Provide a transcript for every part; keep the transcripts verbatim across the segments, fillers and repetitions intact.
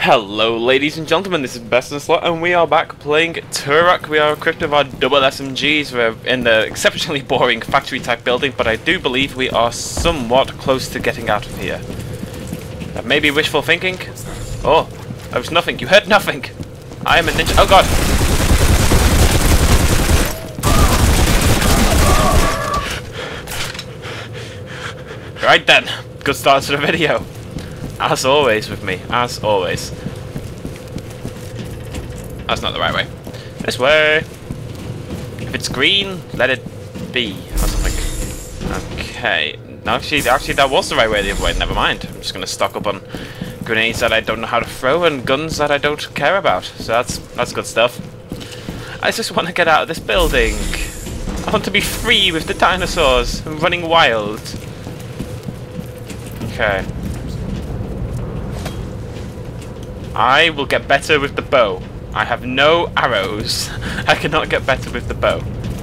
Hello ladies and gentlemen, this is Best in Slot and we are back playing Turok. We are equipped with our double S M Gs. We're in the exceptionally boring factory type building, but I do believe we are somewhat close to getting out of here. That may be wishful thinking. Oh, that was nothing. You heard nothing. I am a ninja. Oh god. Right then, good start to the video. As always with me, as always. That's not the right way. This way. If it's green, let it be, or something. Okay. No, actually, actually, that was the right way the other way. Never mind. I'm just gonna stock up on grenades that I don't know how to throw and guns that I don't care about. So that's that's good stuff. I just want to get out of this building. I want to be free with the dinosaurs and running wild. Okay. I will get better with the bow. I have no arrows. I cannot get better with the bow.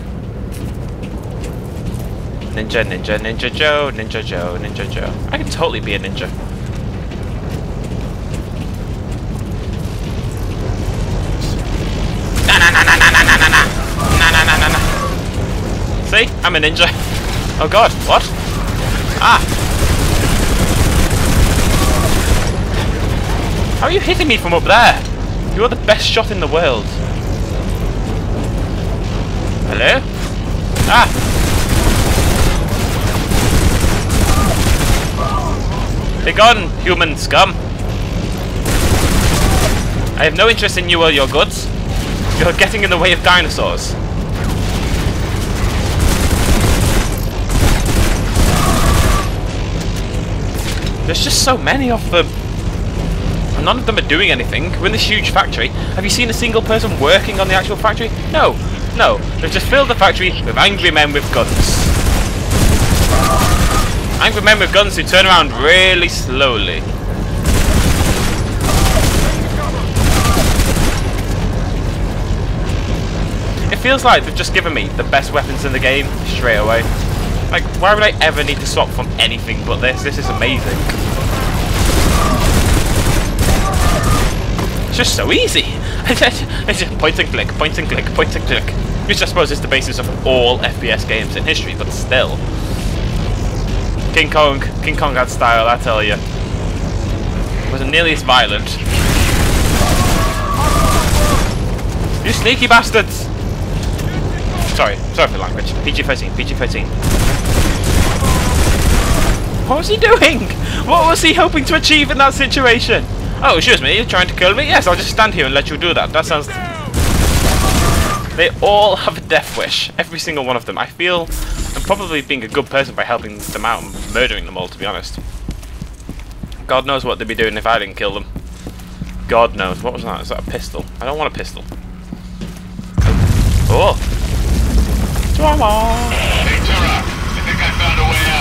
Ninja, ninja, ninja Joe, ninja Joe, ninja Joe. I can totally be a ninja. Na na na na na na na na na na na na na. See? I'm a ninja. Oh god, what? Ah! How are you hitting me from up there? You are the best shot in the world. Hello? Ah! Be gone, human scum. I have no interest in you or your goods. You're getting in the way of dinosaurs. There's just so many of them. None of them are doing anything. We're in this huge factory. Have you seen a single person working on the actual factory? No. No. They've just filled the factory with angry men with guns. Angry men with guns who turn around really slowly. It feels like they've just given me the best weapons in the game straight away. Like, why would I ever need to swap from anything but this? This is amazing. It's just so easy. It's just point and click, point and click, point and click. Which I suppose is the basis of all F P S games in history, but still. King Kong, King Kong had style, I tell you. Wasn't nearly as violent. You sneaky bastards! Sorry, sorry for the language. P G thirteen, P G thirteen. What was he doing? What was he hoping to achieve in that situation? Oh, excuse me, you're trying to kill me? Yes, I'll just stand here and let you do that. That sounds... They all have a death wish. Every single one of them. I feel I'm probably being a good person by helping them out and murdering them all, to be honest. God knows what they'd be doing if I didn't kill them. God knows. What was that? Is that a pistol? I don't want a pistol. Oh! Drama! Hey, Turok. I think I found a way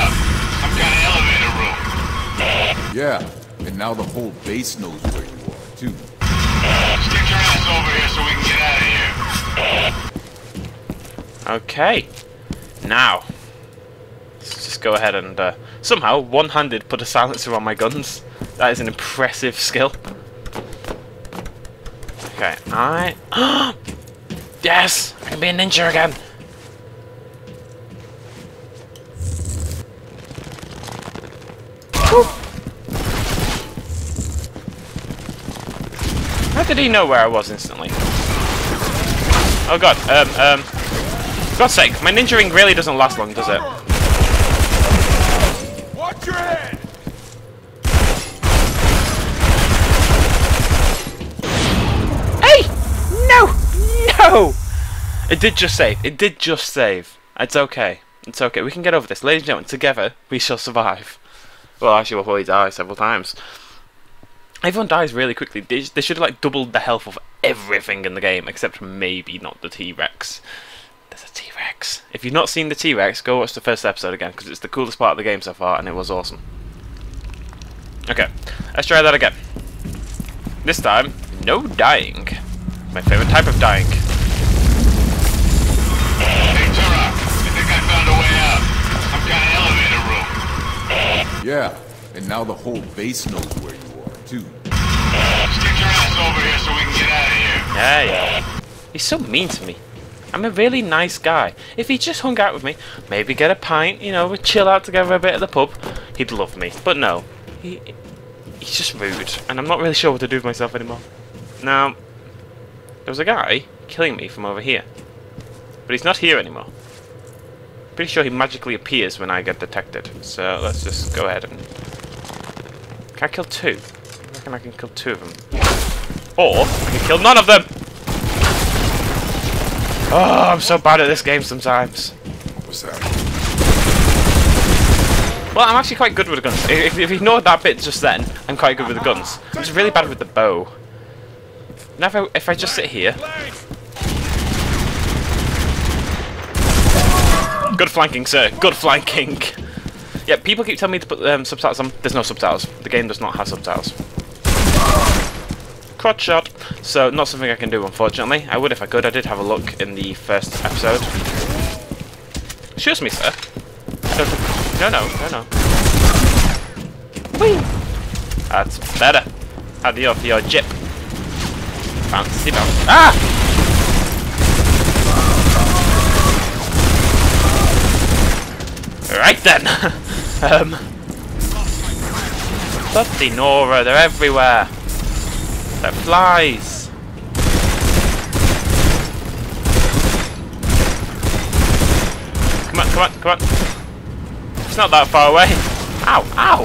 out. Some kind of elevator room. Yeah. And now the whole base knows where you are, too. Stick your ass over here so we can get out of here. Okay. Now. Let's just go ahead and uh, somehow, one-handed, put a silencer on my guns. That is an impressive skill. Okay, I... Yes! I can be a ninja again! Woo. How did he know where I was instantly? Oh god, um, um... For God's sake, my ninjaing really doesn't last long, does it? Watch your head! Hey! No! No! It did just save. It did just save. It's okay. It's okay. We can get over this. Ladies and gentlemen, together, we shall survive. Well, actually, we'll probably die several times. Everyone dies really quickly. They, they should have like doubled the health of everything in the game, except maybe not the T-Rex. There's a T-Rex. If you've not seen the T-Rex, go watch the first episode again, because it's the coolest part of the game so far, and it was awesome. Okay, let's try that again. This time, no dying. My favourite type of dying. Hey, Turok. I think I found a way out. Some kind of elevator room. Yeah, and now the whole base knows where you are, too. Stick Yeah, yeah. He's so mean to me. I'm a really nice guy. If he just hung out with me, maybe get a pint, you know, we'd chill out together a bit at the pub, he'd love me. But no, he, he's just rude, and I'm not really sure what to do with myself anymore. Now, there was a guy killing me from over here, but he's not here anymore. Pretty sure he magically appears when I get detected. So let's just go ahead and... Can I kill two? I reckon I can kill two of them. Or I can kill none of them! Oh, I'm so bad at this game sometimes. What's that? Well, I'm actually quite good with the guns. If, if you ignored that bit just then, I'm quite good with the guns. I'm just really bad with the bow. Now if I, if I just sit here... Good flanking, sir. Good flanking. Yeah, people keep telling me to put um, subtitles on. There's no subtitles. The game does not have subtitles. Crotch shot. So, not something I can do, unfortunately. I would if I could. I did have a look in the first episode. Excuse me, sir. No, no, no, no. Whee! That's better. Adio for your jip. Bouncy bounce. Ah! Right then. um. Bloody Nora, they're everywhere. They're flies. Come on, come on, come on. It's not that far away. Ow, ow.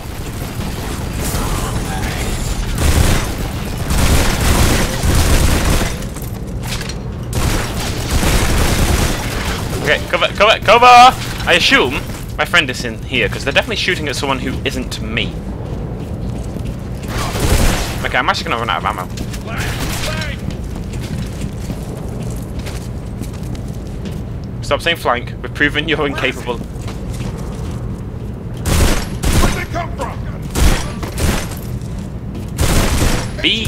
Okay, cover, cover, cover! I assume my friend is in here, because they're definitely shooting at someone who isn't me. Okay, I'm actually going to run out of ammo. Stop saying flank. We've proven you're incapable. Where'd they come from? Be...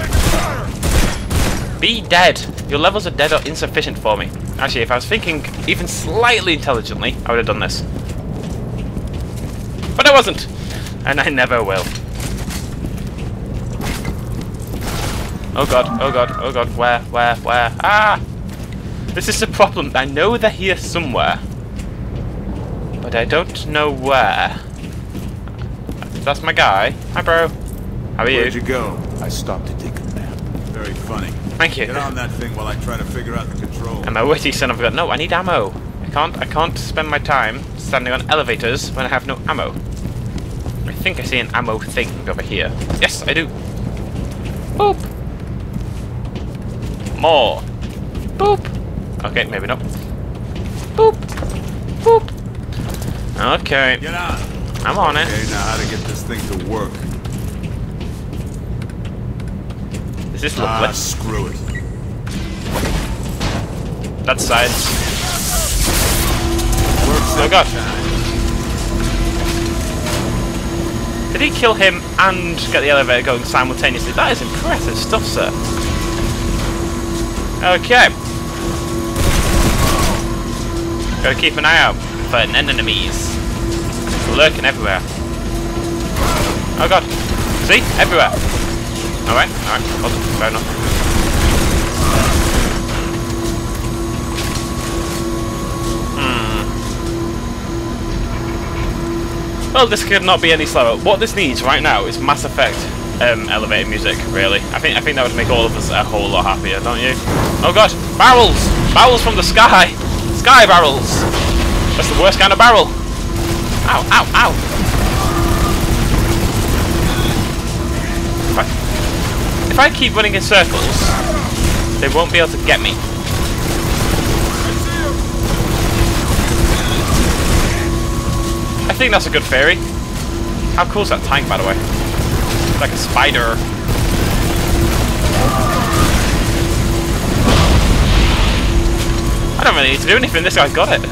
Be dead. Your levels of dead are insufficient for me. Actually, if I was thinking even slightly intelligently, I would have done this. But I wasn't. And I never will. Oh god, oh god, oh god, where, where, where? Ah! This is the problem. I know they're here somewhere. But I don't know where. That's my guy. Hi, bro. How are you? Where'd you go? I stopped to take a nap. Very funny. Thank you. Get on that thing while I try to figure out the control. And my witty son of a gun. No, I need ammo. I can't. I can't spend my time standing on elevators when I have no ammo. I think I see an ammo thing over here. Yes, I do. Boop. More. Boop. Okay, maybe not. Boop. Boop. Okay. Get on. I'm on it. Okay, now how to get this thing to work. Is this lovely? Ah, screw it. That's science. Works Oh every god. time. Did he kill him and get the elevator going simultaneously? That is impressive stuff, sir. Okay. Gotta keep an eye out for enemies. Lurking everywhere. Oh god. See? Everywhere. Alright, alright. Oh, fair enough. Hmm. Well, this could not be any slower. What this needs right now is Mass Effect um, elevator music, really. I think I think that would make all of us a whole lot happier, don't you? Oh god. Barrels! Barrels from the sky! Sky barrels! That's the worst kind of barrel! Ow, ow, ow! If I, if I keep running in circles, they won't be able to get me. I think that's a good theory. How cool is that tank, by the way? It's like a spider. I don't really need to do anything, this guy's got it.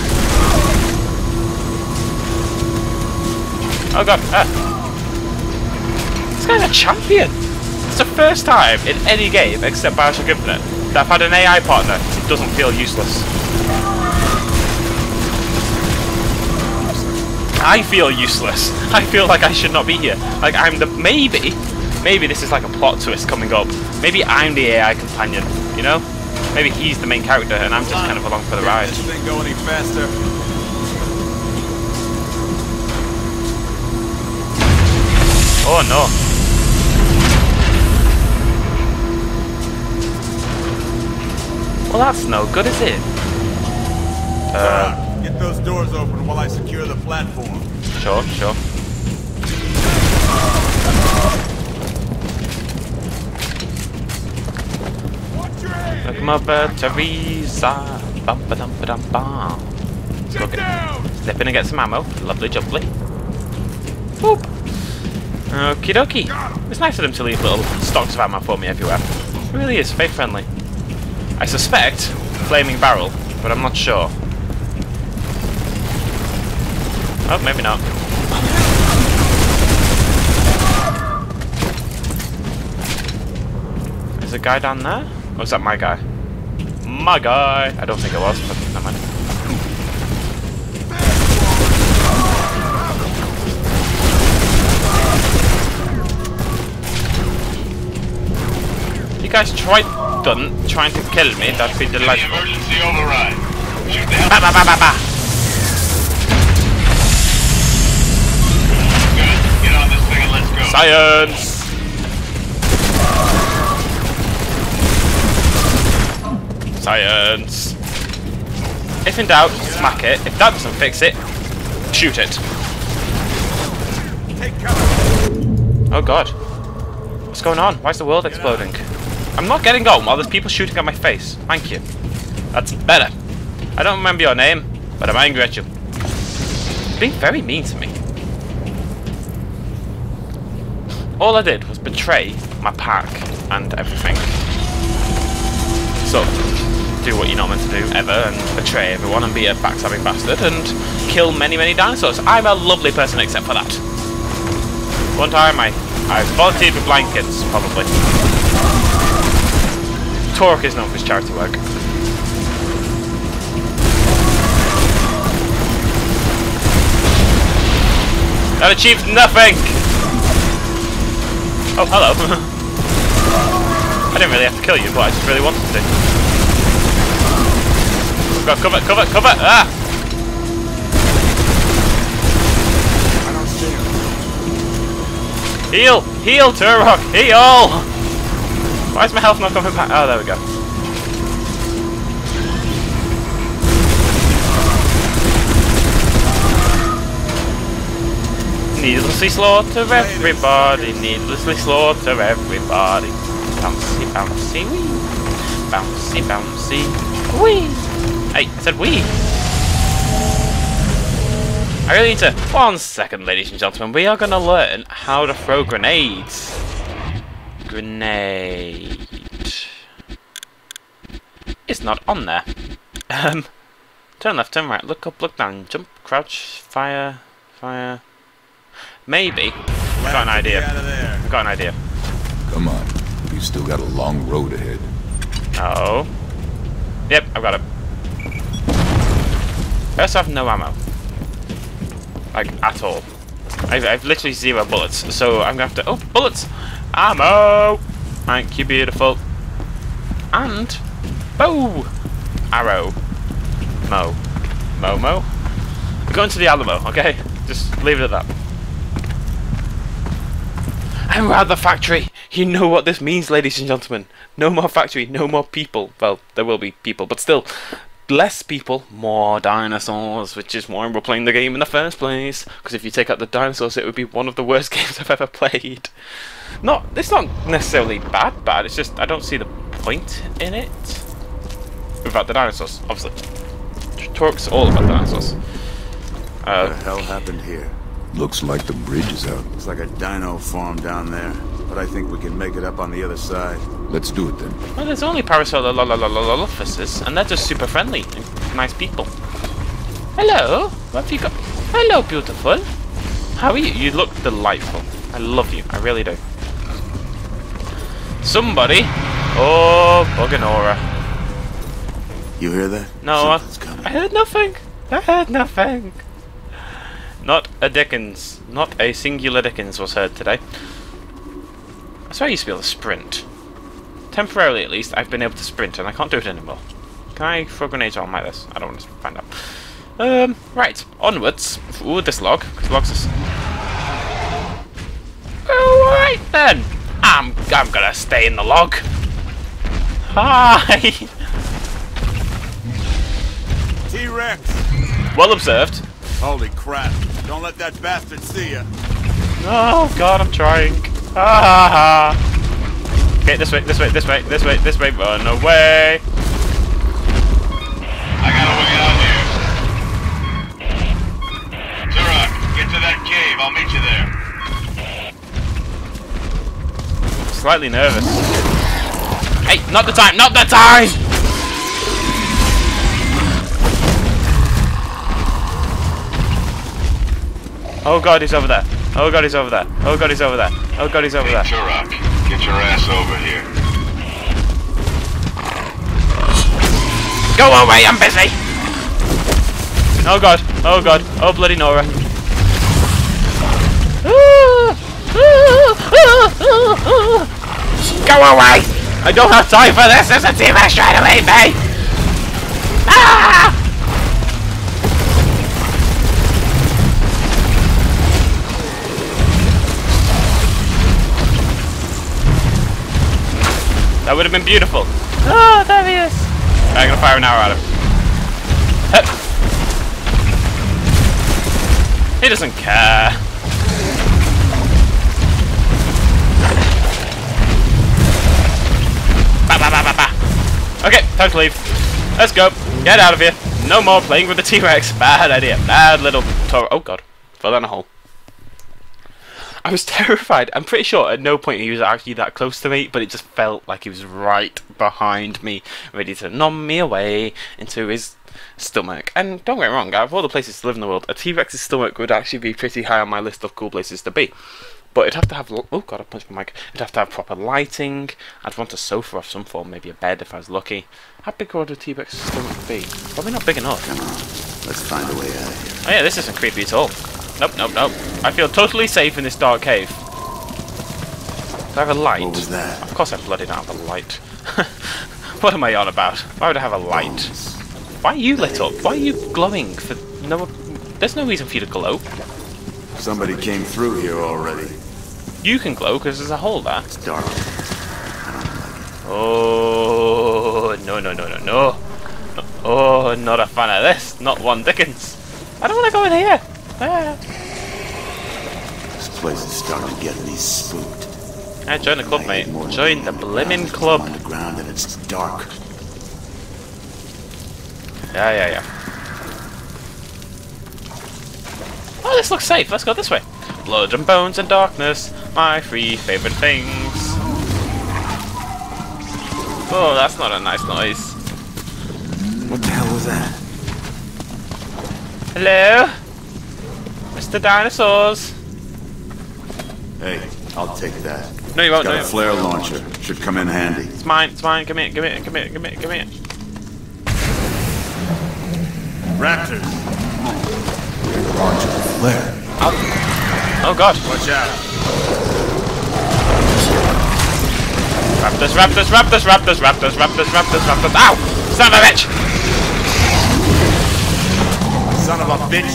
Oh god, ah. This guy's a champion! It's the first time in any game, except Bioshock Infinite, that I've had an A I partner who doesn't feel useless. I feel useless. I feel like I should not be here. Like I'm the maybe Maybe this is like a plot twist coming up. Maybe I'm the A I companion, you know? Maybe he's the main character and I'm just kind of along for the ride. This thing go any faster? Oh no. Well, that's no good, is it? Uh, Get those doors open while I secure the platform. Sure, sure. Look, Mother Teresa. Bum ba dum ba dum bum. Go get, step in and get some ammo. Lovely jubbly. Boop. Okie dokie. It's nice of them to leave little stocks of ammo for me everywhere. It really is, very friendly. I suspect flaming barrel, but I'm not sure. Oh, maybe not. Is a guy down there? Or is that my guy? My guy! I don't think it was, but never mind. You guys tried done trying to kill me, that'd be delightful. Emergency override. Shoot the Ba ba ba ba ba! Good. Get on this thing and let's go. Science! Science! If in doubt, smack it. If that doesn't fix it, shoot it. Take cover. Oh god. What's going on? Why is the world exploding? I'm not getting on while there's people shooting at my face. Thank you. That's better. I don't remember your name, but I'm angry at you. You're being very mean to me. All I did was betray my pack and everything. So, do what you're not meant to do ever and betray everyone and be a backstabbing bastard and kill many, many dinosaurs. I'm a lovely person except for that. One time I, I volunteered for blind kids, probably. Turok is known for his charity work. That achieved nothing! Oh, hello. I didn't really have to kill you, but I just really wanted to. Go, cover, cover, cover! Ah! I don't see him. Heal! Heal, Turok! Heal! Why is my health not coming back? Oh, there we go. Needlessly slaughter everybody, needlessly slaughter everybody. Bouncy, bouncy, wee. Bouncy, bouncy, wee. Hey, I said wee. I really need to... One second, ladies and gentlemen. We are going to learn how to throw grenades. Grenade. It's not on there. Um, turn left, turn right, look up, look down, jump, crouch, fire, fire... Maybe. I've got an idea. I've got an idea. Come on. You've still got a long road ahead. Oh. Yep, I've got it. I also have no ammo. Like, at all. I've, I've literally zero bullets, so I'm gonna have to... Oh, bullets! Ammo! Thank you, beautiful. And... Bow! Arrow. Mo. Mo, mo. We're going to the Alamo, okay? Just leave it at that. And we're at the factory! You know what this means, ladies and gentlemen. No more factory, no more people. Well, there will be people, but still. Less people, more dinosaurs, which is why we're playing the game in the first place. Because if you take out the dinosaurs, it would be one of the worst games I've ever played. Not, it's not necessarily bad, bad. It's just I don't see the point in it. Without the dinosaurs, obviously. Turok's all about dinosaurs. Uh, What the hell happened here? Looks like the bridge is out. Looks like a dino farm down there, but I think we can make it up on the other side. Let's do it then. Well, there's only parasol officers, and they're just super friendly and nice people. Hello, what have you got? Hello, beautiful. How are you? You look delightful. I love you. I really do. Somebody. Oh, Buganora. You hear that? No, Something's coming. I heard nothing. I heard nothing. Not a Dickens. Not a singular Dickens was heard today. I swear I used to be able to sprint. Temporarily, at least, I've been able to sprint, and I can't do it anymore. Can I throw grenades on like this? I don't want to find out. Um, right, onwards. Ooh, this log. Because logs are... Alright then! I'm, I'm gonna stay in the log. Hi! T-Rex! Well observed. Holy crap. Don't let that bastard see ya. Oh god, I'm trying. Ah! Okay, this way, this way, this way, this way, this way, run away! I got a way out here. Turok, get to that cave. I'll meet you there. Slightly nervous. Hey, not the time, not the time! Oh god, he's over there. Oh god, he's over there. Oh god, he's over there. Oh god, he's over Hey, there. Turok, get your ass over here. Go away, I'm busy! Oh god, oh god, oh bloody Nora. Go away! I don't have time for this, there's a T-Rex trying to eat me! Ah! That would have been beautiful. Oh, there he is! I'm gonna fire an arrow at him. Hup. He doesn't care. Ba, ba, ba, ba, ba. Okay, time to leave. Let's go. Get out of here. No more playing with the T-Rex. Bad idea. Bad little Toro. Oh god. Fell down a hole. I was terrified. I'm pretty sure at no point he was actually that close to me, but it just felt like he was right behind me, ready to nom me away into his stomach. And don't get me wrong, out of all the places to live in the world, a T-Rex's stomach would actually be pretty high on my list of cool places to be. But it'd have to have... Oh god, I punched my mic. It'd have to have proper lighting. I'd want a sofa of some form, maybe a bed if I was lucky. How big would a T-Rex's stomach be? Probably not big enough. Come on, let's find a way out of here. Oh yeah, this isn't creepy at all. Nope, nope, nope. I feel totally safe in this dark cave. Do I have a light? What was that? Of course I bloody don't have a light. What am I on about? Why would I have a light? Bones. Why are you lit up? Why are you glowing? For no, there's no reason for you to glow. Somebody came through here already. You can glow because there's a hole there. It's dark. Oh no no no no no! Oh, not a fan of this. Not one Dickens. I don't want to go in here. Ah. This place is starting to get me spooked. Yeah, join the club, I mate. hate more Join the than blimmin' ground. club. I'm underground and it's dark. Yeah, yeah, yeah. Oh, this looks safe. Let's go this way. Blood and bones and darkness, my three favourite things. Oh, that's not a nice noise. What the hell was that? Hello? Mister Dinosaurs? Hey, I'll take that. No, you won't. Got No, a you flare launcher. Should come in handy. It's mine. It's mine. Come here. Come here. Come here. Come here. Come here. Raptors! Launcher flare. Oh, oh God! Watch out. Raptors! Raptors! Raptors! Raptors! Raptors! Raptors! Raptors! Raptors! Ow! Son of a bitch! Son of a bitch!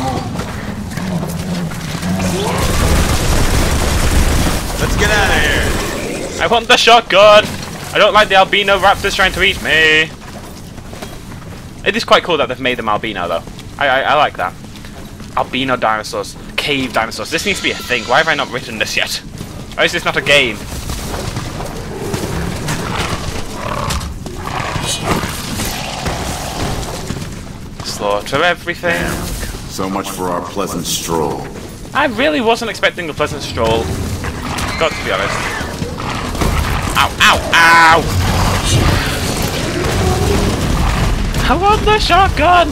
Let's get out of here! I want the shotgun! I don't like the albino raptors trying to eat me! It is quite cool that they've made them albino though. I, I, I like that. Albino dinosaurs. Cave dinosaurs. This needs to be a thing. Why have I not written this yet? Why is this not a game? Slaughter everything. Damn. So much for our pleasant stroll. I really wasn't expecting a pleasant stroll. Got to be honest. Ow, ow, ow! I want the shotgun!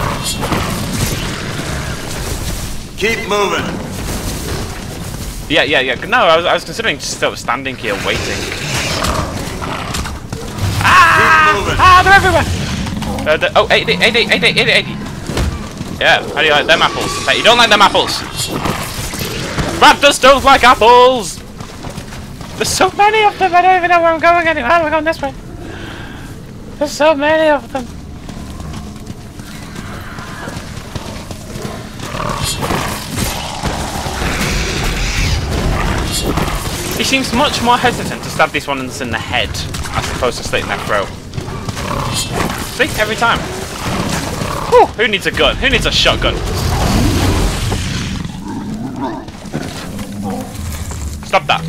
Keep moving! Yeah, yeah, yeah. No, I was, I was considering just still standing here waiting. Ah! Keep moving! Ah, they're everywhere! Uh, the, oh, eighty, eighty, eighty, eighty, eighty. Yeah, how do you like them apples? Hey, you don't like them apples! Raptors don't like apples! There's so many of them, I don't even know where I'm going anymore. Oh, we're going this way. There's so many of them. He seems much more hesitant to stab these ones in the head as opposed to slitting their throat. See? Every time. Whew, who needs a gun? Who needs a shotgun? Stop that.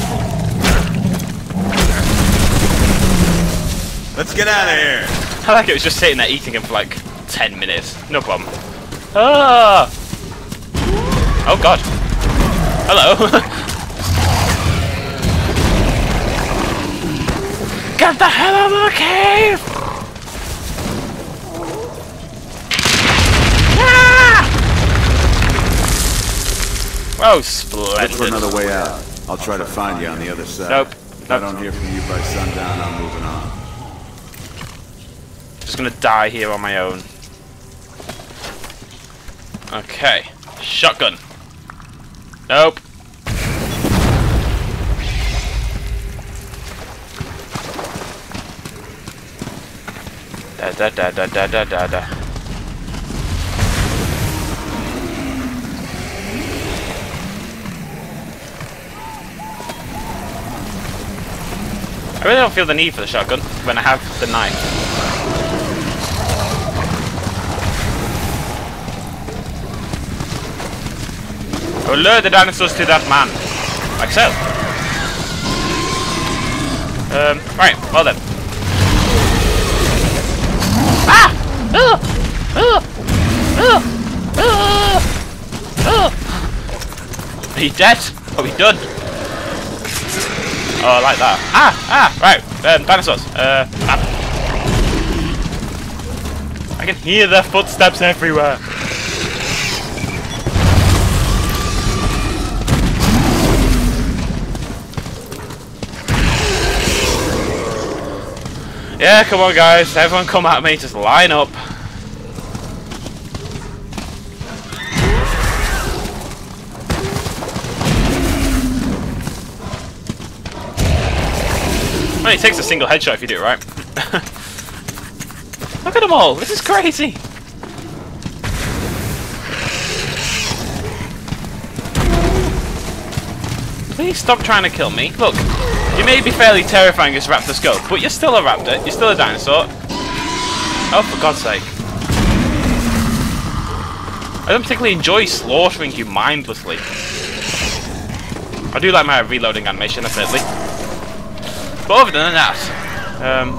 Let's get out of here. I like it was just sitting there eating him for like ten minutes. No problem. Ah! Oh god. Hello. Get the hell out of the cave! Ah! Oh, splendid. Look for another way out. I'll try to find you on the other side. Nope. If I don't hear from you by sundown, I'm moving on. Just gonna die here on my own. Okay. Shotgun. Nope. Da da da da da da da da. I really don't feel the need for the shotgun when I have the knife. I will lure the dinosaurs to that man. Like so. Um, right, well then. Ah! Uh! Uh! Uh! Uh! Uh! Are you dead? Are we done? Oh, I like that. Ah! Ah! Right. Um, dinosaurs. Uh, ah. I can hear their footsteps everywhere. Yeah, come on guys, everyone come at me, just line up. Well, it takes a single headshot if you do it right. Look at them all, this is crazy. Please stop trying to kill me. Look, you may be fairly terrifying as raptor scope, but you're still a raptor, you're still a dinosaur. Oh, for God's sake. I don't particularly enjoy slaughtering you mindlessly. I do like my reloading animation, admittedly. But other than that, um...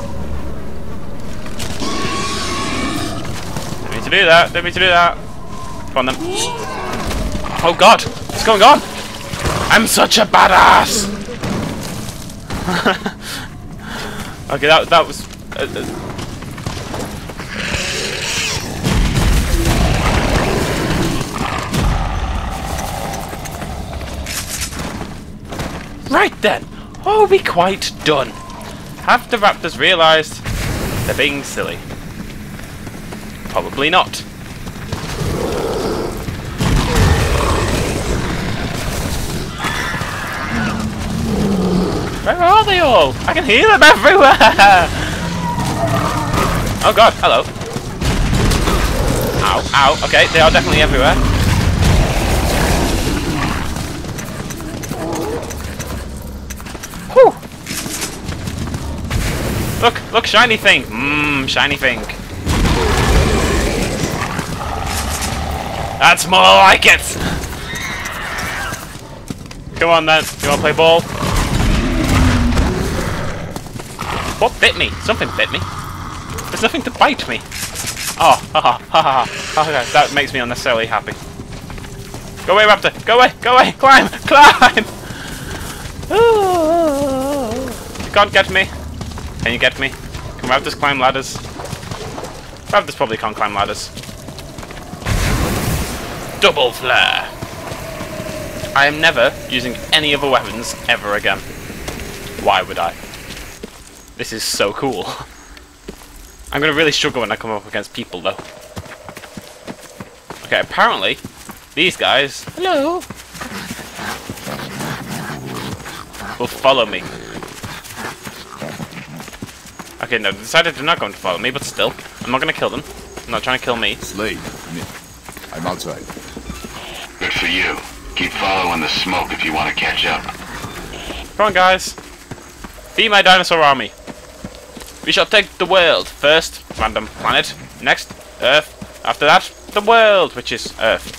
don't mean to do that, don't mean to do that. Come on then. Oh God, what's going on? I'm such a badass! Okay, that that was. Uh, uh. Right then, are we quite done? Have the raptors realised they're being silly? Probably not. Where are they all? I can hear them everywhere! Oh God, hello. Ow, ow, okay, they are definitely everywhere. Whew! Look, look, shiny thing! Mmm, shiny thing. That's more like it! Come on then, you wanna play ball? What bit me? Something bit me. There's nothing to bite me. Oh, ha ha ha ha. Okay, that makes me unnecessarily happy. Go away, raptor! Go away! Go away! Climb! Climb! You can't get me. Can you get me? Can raptors climb ladders? Raptors probably can't climb ladders. Double flare! I am never using any other weapons ever again. Why would I? This is so cool. I'm gonna really struggle when I come up against people though. Okay, apparently these guys, hello, will follow me. Okay, no, they decided they're not going to follow me, but still. I'm not going to kill them. I'm not trying to kill me. Slade, Nick, I'm outside. Good for you. Keep following the smoke if you want to catch up. Come on, guys. Be my dinosaur army. We shall take the world. First, random planet. Next, Earth. After that, the world, which is Earth.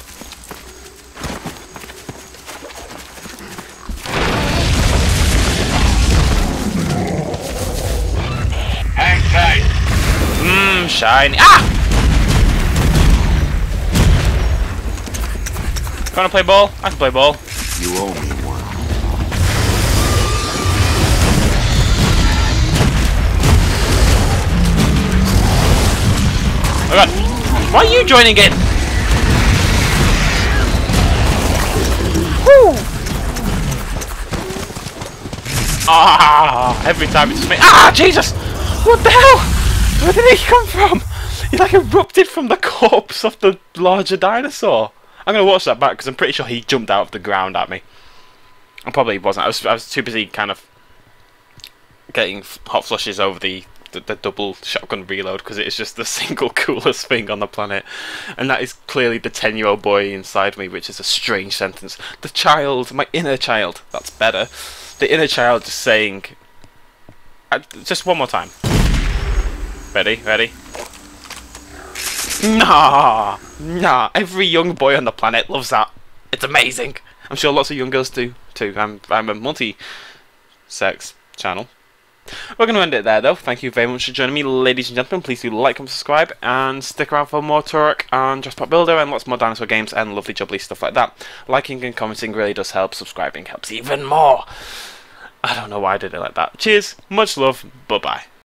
Hang tight. Mmm, shiny. Ah! Wanna play ball? I can play ball. You owe me one. Oh god. Why are you joining in? Woo! Ah! Every time it's just me. Ah! Jesus! What the hell? Where did he come from? He like erupted from the corpse of the larger dinosaur. I'm gonna watch that back because I'm pretty sure he jumped out of the ground at me. I probably wasn't. I was. I was too busy kind of getting hot flushes over the the, the double shotgun reload because it is just the single coolest thing on the planet, and that is clearly the ten-year-old boy inside me, which is a strange sentence. The child, my inner child. That's better. The inner child just saying. Uh, just one more time. Ready? Ready? Nah, nah. Every young boy on the planet loves that. It's amazing. I'm sure lots of young girls do too. I'm I'm a multi-sex channel. We're going to end it there, though. Thank you very much for joining me, ladies and gentlemen. Please do like and subscribe, and stick around for more Turok and Jurassic Park Builder, and lots more dinosaur games and lovely jubbly stuff like that. Liking and commenting really does help. Subscribing helps even more. I don't know why I did it like that. Cheers. Much love. Bye bye.